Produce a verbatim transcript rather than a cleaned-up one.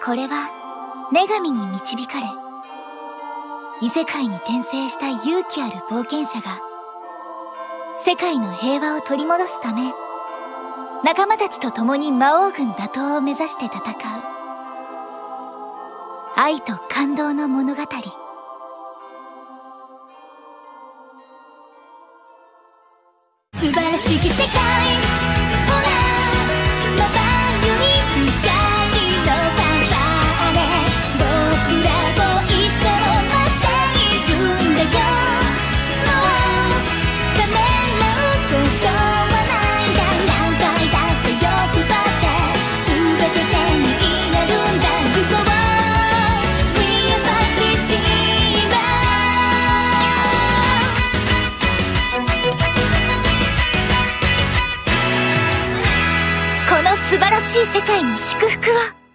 これは女神に導かれ、異世界に転生した勇気ある冒険者が世界の平和を取り戻すため、仲間たちと共に魔王軍打倒を目指して戦う愛と感動の物語。素晴らしき世界、ほらまばゆい光のファンファーレ、僕らをいつも待っているんだよ。もうダメなことはないんだ。何回だって欲張って全て手に入れるんだ。You go on, we are fast dreamers。この素晴らしい世界に祝福を。